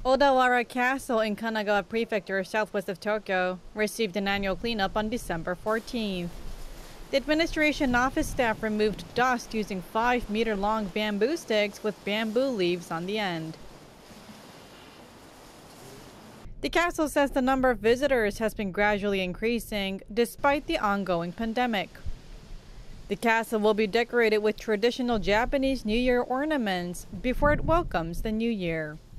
Odawara Castle in Kanagawa Prefecture, southwest of Tokyo, received an annual cleanup on December 14th. The administration office staff removed dust using 5-meter-long bamboo sticks with bamboo leaves on the end. The castle says the number of visitors has been gradually increasing despite the ongoing pandemic. The castle will be decorated with traditional Japanese New Year ornaments before it welcomes the new year.